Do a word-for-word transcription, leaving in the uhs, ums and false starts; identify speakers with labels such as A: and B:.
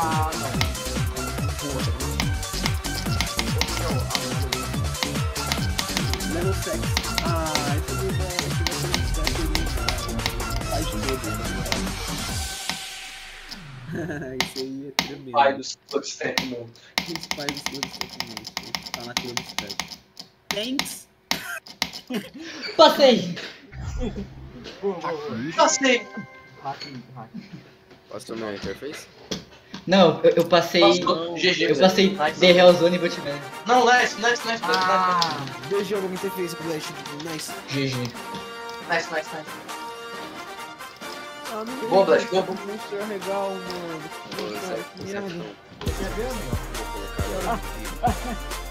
A: Ah, não. Level sex. Ah, isso é bom. Se tivesse um stack, faz tudo. Isso aí é tremendo.
B: Pai do Substack Monk.
A: Os pais do Substack Monk. Tá na fila do stack. Thanks.
C: Passei!
B: Passei!
D: Hacking, hacking.
E: Posso tomar a interface?
C: Não, eu, eu passei.
B: Passou. G G.
C: Eu passei
B: Nice.
C: The Hellzone e Batman.
B: Não, nice, nice, nice, nice,
D: Ah,
A: Dois jogos me interface, Flash. Nice.
C: G G.
B: nice, nice, nice, nice.
A: Ah, não
B: Boa, Flash, boa.
A: Como isso é legal, mano.
E: Vou
A: Nossa,
E: usar
A: que
E: o
A: merda.
E: Zetão.
D: quer ver, amigo?
E: Vou colocar ela aqui.